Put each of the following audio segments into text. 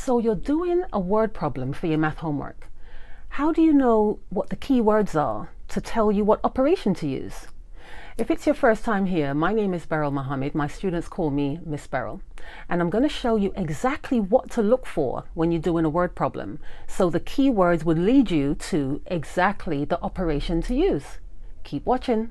So you're doing a word problem for your math homework. How do you know what the key words are to tell you what operation to use? If it's your first time here, my name is Beryl Mohammed. My students call me Miss Beryl. And I'm going to show you exactly what to look for when you're doing a word problem. So the key words would lead you to exactly the operation to use. Keep watching.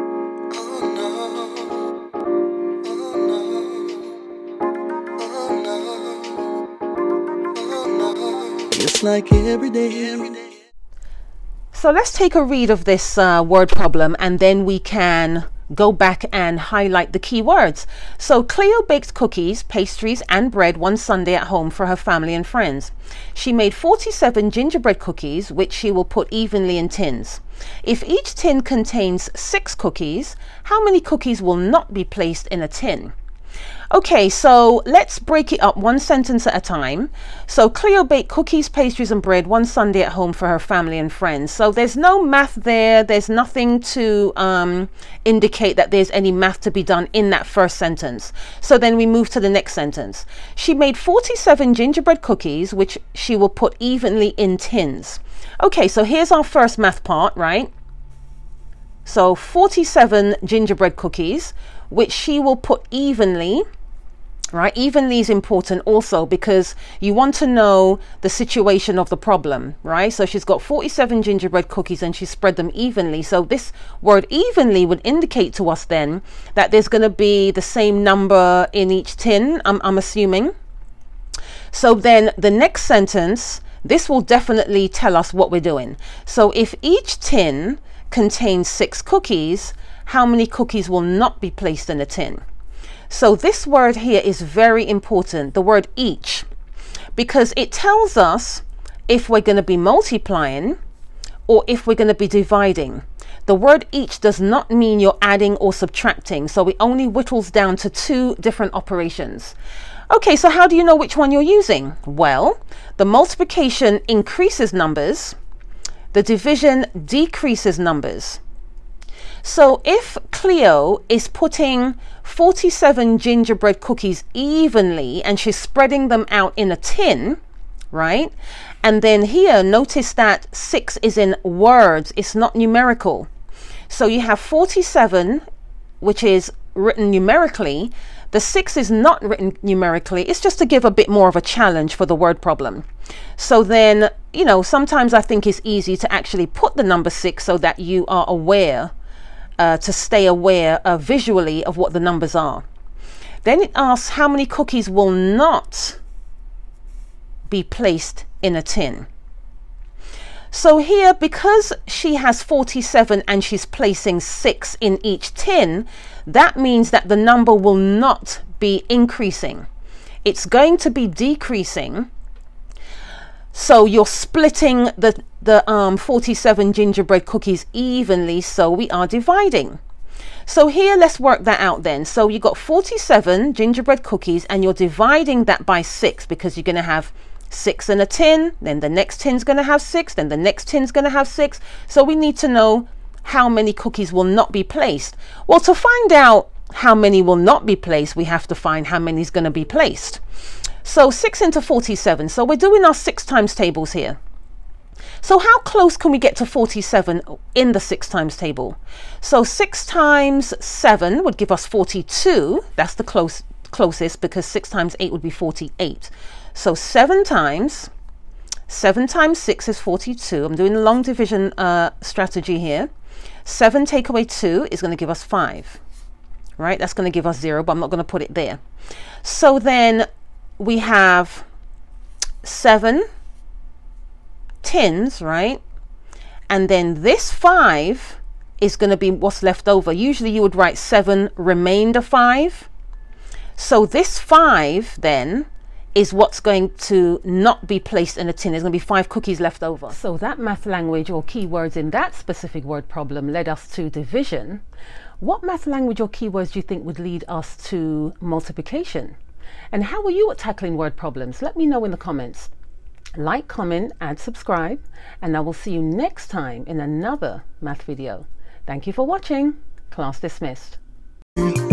It's like every day. So let's take a read of this word problem, and then we can go back and highlight the key words. So Cleo baked cookies, pastries and bread one Sunday at home for her family and friends. She made 47 gingerbread cookies, which she will put evenly in tins. If each tin contains 6 cookies, how many cookies will not be placed in a tin? Okay, so let's break it up one sentence at a time. So Cleo baked cookies, pastries and bread one Sunday at home for her family and friends. So there's no math there. There's nothing to indicate that there's any math to be done in that first sentence. So then we move to the next sentence. She made 47 gingerbread cookies, which she will put evenly in tins. Okay, so here's our first math part, right? So 47 gingerbread cookies, which she will put evenly, right? Evenly is important also because you want to know the situation of the problem, right? So she's got 47 gingerbread cookies and she spread them evenly. So this word evenly would indicate to us then that there's going to be the same number in each tin, I'm assuming. So then the next sentence, this will definitely tell us what we're doing. So if each tin contains 6 cookies, how many cookies will not be placed in a tin? So this word here is very important, the word each, because it tells us if we're going to be multiplying or if we're going to be dividing. The word each does not mean you're adding or subtracting, so it only whittles down to 2 different operations. Okay, so how do you know which one you're using? Well, the multiplication increases numbers, the division decreases numbers. So if Cleo is putting 47 gingerbread cookies evenly and she's spreading them out in a tin, right? And then here, notice that 6 is in words, it's not numerical. So you have 47, which is written numerically. The 6 is not written numerically. It's just to give a bit more of a challenge for the word problem. So then, you know, sometimes I think it's easy to actually put the number 6 so that you are aware, to stay aware visually of what the numbers are. Then it asks how many cookies will not be placed in a tin. So here, because she has 47 and she's placing 6 in each tin, that means that the number will not be increasing. It's going to be decreasing. So you're splitting the 47 gingerbread cookies evenly, so we are dividing. So here, let's work that out then. So you got 47 gingerbread cookies and you're dividing that by 6 because you're going to have 6 in a tin, then the next tin's going to have 6, then the next tin's going to have 6. So we need to know how many cookies will not be placed. Well, to find out how many will not be placed, we have to find how many is going to be placed. So 6 into 47. So we're doing our 6 times tables here. So how close can we get to 47 in the 6 times table? So 6 times 7 would give us 42. That's the closest because 6 times 8 would be 48. So 7 times 6 is 42. I'm doing a long division strategy here. 7 take away 2 is going to give us 5. Right? That's going to give us 0, but I'm not going to put it there. So then we have 7 tins, right? And then this 5 is going to be what's left over. Usually you would write 7 remainder 5. So this 5 then is what's going to not be placed in a tin. There's going to be 5 cookies left over. So that math language or keywords in that specific word problem led us to division. What math language or keywords do you think would lead us to multiplication? And how are you at tackling word problems? Let me know in the comments. Like, comment, and subscribe, and I will see you next time in another math video. Thank you for watching. Class dismissed.